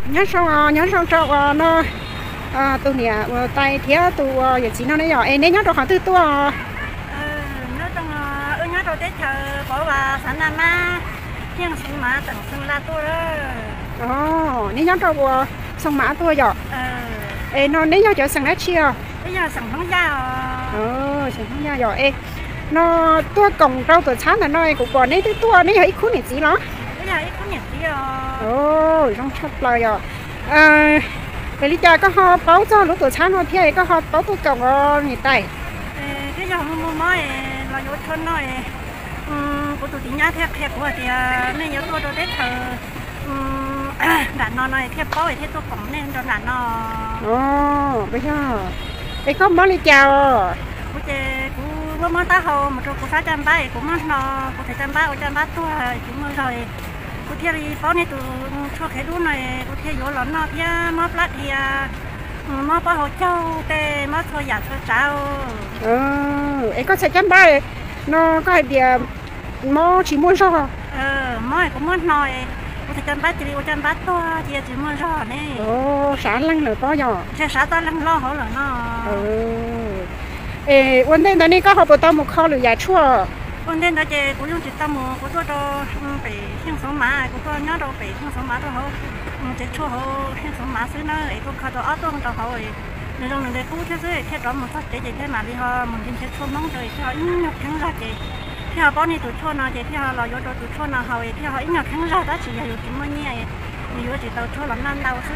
nhớ xong cho nó tụi nè tay thía tụi giờ chỉ nó đấy rồi em nhớ cho họ tư tua nhớ trong nhớ trong tết chờ bỏ vào sản nam á thiên sinh mà tận sinh la tua đó nhớ cho xong mã tua rồi em nó nhớ cho sang đất chia bây giờ sản không ra sản không ra rồi em nó tua còng rau tụi sáng là nói cũng còn đấy tua đấy ấy khốn này gì đó bây giờ ấy khốn này gì rồi trong chắp lời rồi bây giờ có họ báo cho lúc tuổi sáng họ thấy có họ báo tôi còng người tay cái giờ mua mới là vô thôn nói của tụi chị nhá theo của thì nên nhớ tôi để thờ đàn nó này theo báo thì tôi còng nên cho đàn nó bây giờ ấy có món đi chào của chị của món tá hầu một chỗ của 630 của món nó của 630 tôi chúng mới rồi cô theo đi bao nhiêu tụi cho cái đu này cô theo vô lợn nó theo móp lát thì móp bao hồ châu tê móp thôi giả thôi cháu ấy có 630 nó có địa móp chỉ muốn sao móp cũng muốn nói cô 630 cô 630 to chỉ muốn rõ này sáng lăng nữa có giờ sáng to lăng lo hổ là nó vấn đề này có học bộ tao một kho lửa giả chua vấn đề đó chị cũng dùng chỉ tao một của tôi cho bị hiện sống má của tôi nhớ đâu bị hiện sống má tôi hậu chỉ chua hậu hiện sống má xứ nơi cũng khai tôi áo tôi không tao hậu nên trong này cũng thế giới thế đó một phát để chị thế mà đi họ mình đi thế chua mong trời thế họ ít nhọc kháng ra chị thế họ bao nhiêu tụi chua nào chị thế họ là vô tụi chua nào hậu thế họ ít nhọc kháng ra đó chỉ là chỉ mới nhẹ thì vô chỉ tàu chua lắm năm đâu xứ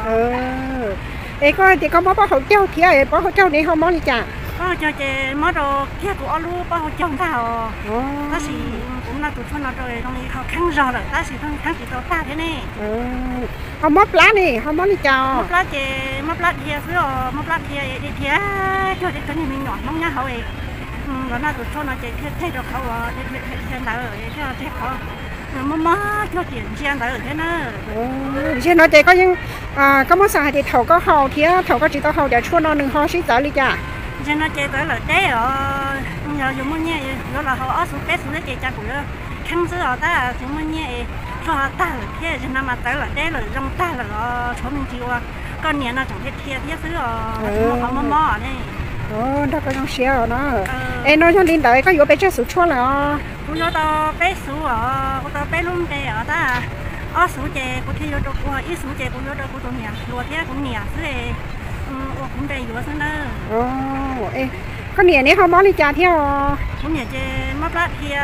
ấy coi thì có bao hậu châu thì ấy bao hậu châu này không món gì chả cho chị mới đồ kia của alu bao chồng vào ta chỉ cũng là tụi con nó rồi trong này họ khăn rồi ta chỉ khăn chỉ tao ta thế này không móp lá này không móp đi chào móp lá chị móp lá kia xứ móp lá kia đi kia cho chị cái này mình nhỏ mong nhá hậu ấy rồi là tụi con nó chị thế được hậu đi thế nào rồi cho thế hậu mà cho tiền chiang tới thế nữa trên nó chị có những có món sao thì thầu có hậu thì thầu có chỉ tao hậu để chua nó đừng ho xí tới đi chả cho nó chơi tới là té nhờ dùng muốn nhẹ rồi là họ ở xuống té xuống chơi chăn của nó khăn giữa họ ta dùng muốn nhẹ cho họ ta là thế cho nó mà tới là té là trong ta là số mình chịu con nhẹ nó chẳng biết thiết xứ họ mò này đó có trong xe rồi nó em nói cho linh tới có vô bé chơi sủi chua là cũng vô tao bé sủi cũng tao bé luôn đây ở ta ở sủi chơi cũng thi vô đâu cũng ít sủi chơi cũng vô đâu cũng tao nhẹ lúa thế cũng nhẹ xứ cũng đầy dừa xứ nữa con nhẹ này không món đi chả theo cũng nhẹ chơi móp lát thì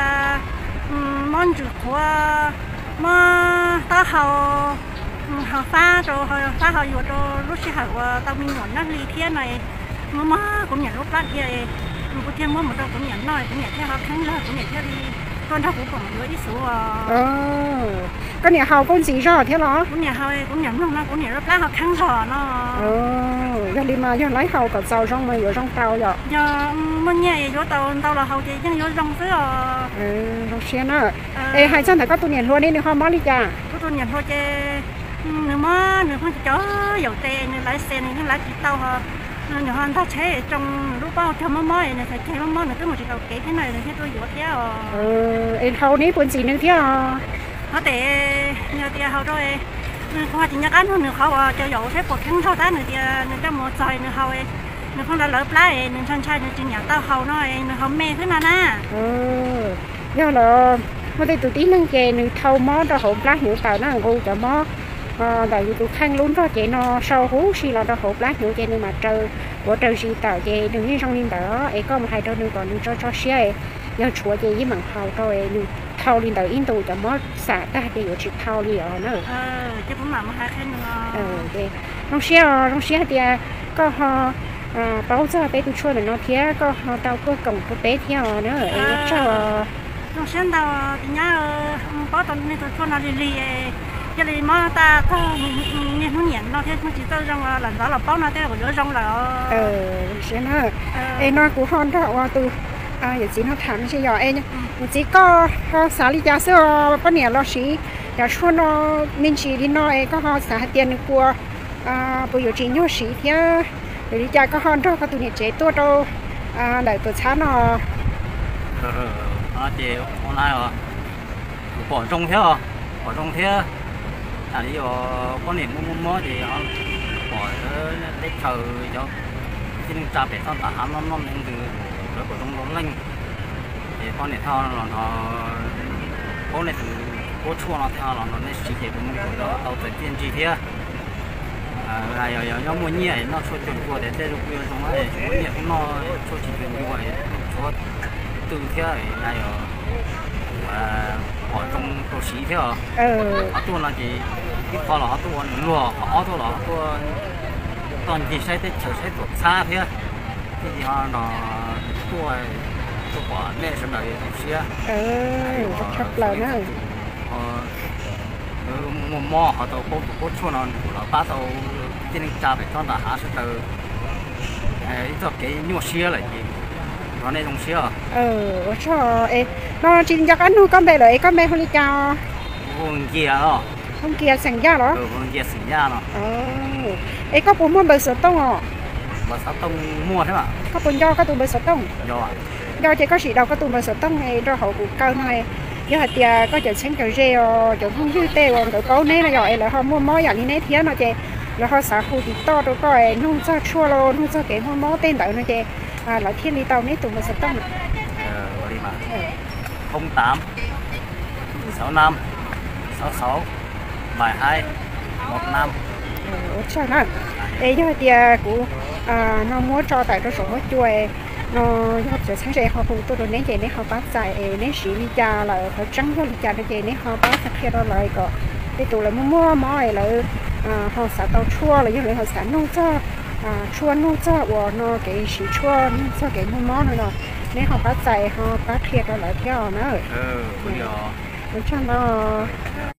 món rượu của món tao hầu pha rồi pha hầu vô rồi lúc xí hầu tao mình nhọn nó ly thiên này mà cũng nhẹ lúc lát thì cũng thêm món một đâu cũng nhẹ nói cũng nhẹ theo họ khăn lên cũng nhẹ theo đi con thao cũng còn với ít số con nhẹ hầu con gì rồi thế đó cũng nhẹ hầu cũng nhẹ luôn nó cũng nhẹ lúc lát họ khăn rồi nó giờ đi mà giờ lấy hầu cả tàu trong mà giờ trong tàu rồi giờ mình nhẹ vô tàu là hầu chị chứ vô trong xứ trong xe nữa hai chân phải có tụi nhện luôn đi nếu không món đi chả có tụi nhện thôi chứ nếu không chó dầu tê nếu lái xe này lái chị tàu họ nếu họ ta chế trong lúc bao cho mắm này phải chế mắm này cứ một chỉ đầu kế thế này là thế tôi dựa theo em hầu ní buồn gì nữa theo họ để nhờ tiền hầu rồi qua chỉ nhắc ăn hơn nữa họ cho dầu thế cuộc khăn sau ta nữa tiền nữa cho một trời nữa hầu nữa không đã lỡ plái nữa chân trai nữa chỉ nhặt tao hầu nói nữa không mê thế nào na do là mà đây tụi tí nâng kề nữa thâu mó cho hộp lá nữa tao nó ngu cho mó tại vì tụi khăn luôn đó chị nó sâu hú xí là nó hộp lá nữa chị nên mà trừ của trừ xí tao chị đừng như trong liên đó ấy có một hai đôi nữa còn nữa cho xe giờ chúa chị với mảng hầu rồi thâu liên tới in tụ cho mó xả ta thì ở chị thâu đi ở nữa chứ cũng mà hai khen nữa trong xe thì có họ bao giờ bé tụi chua là nó thế có họ tao có cổng có bé theo nữa cho trong xe tao thì nhá bao tao nên tụi chua nó đi cái này mà ta thôi nghe nó nhện nó thế nó chỉ tao trong lần đó là bao nó thế của trong là xe nó em nói của con đó từ giờ chỉ nó thẳng chứ giờ em chỉ có xả lý giá sữa bao nhiêu lo xí giờ chua nó nên chỉ đi nó có họ xả tiền của bây giờ chỉ nhớ xí thế để đi chơi có hơn đó có tụi nhện chế tôi đâu lại tụi sáng nó chị online rồi bỏ trong thế à lý do có niệm mua thì họ bỏ để chờ cho chỉ nên trả về xong cả hắn nó nên từ đó của trong nó lên thì con niệm theo là nó có niệm từ có chua nó theo là nó nên chỉ để cũng được đó đầu tiên tiên chi thế là giờ mua nhẹ nó cho tiền của để đây được xong rồi mua nhẹ cũng nó cho chỉ tiền như vậy cho từ thế là giờ họ trong đồ xí thế họ tu là gì cái kho là họ tu lúa họ tu là tu toàn gì sai tới chờ sai tuột xa thế thì họ nó tu quả nên xem là xí thật là nó mò họ tàu cố chua nó là ba tàu trên trà phải cho là hạ sẽ từ cho cái nhua xí là gì nó nên dùng xí à cho nó chỉ cho cái nuôi con bé lại con bé không đi cho vùng kia đó không kia sành ra đó vùng kia sành ra nó có bốn mua bờ sữa tông à bờ sữa tông mua thế mà có bốn do có tụ bờ sữa tông do chỉ có chỉ đâu có tụ bờ sữa tông này do họ cũng cao này do hạt tiề có chợ sáng chợ rêu chợ không dư tê còn chợ cố này là rồi là họ mua mối dạng như này thế nó chơi là họ xả khu thì to rồi coi nông ra chua luôn nông ra cái mua mối tên đỡ nó chơi là thiên lý tàu này tụ bờ sữa tông đi mà 08 65 66 72 15 sao nó ấy do tiề của nó mua cho tại nó sống ở chuối nó học sẽ sáng sẽ họ cũng tôi nên chơi nên họ bắt giải nên sĩ đi cha là họ trắng cho đi cha để nên họ bắt thực hiện đó lại có để tụi là mua mỏi là họ xả tàu chua là như vậy họ xả nông cho chua nông cho và nó cái sĩ chua nông cho cái mua món nữa nên họ bắt giải họ bắt thiệt đó lại theo nữa bây giờ nó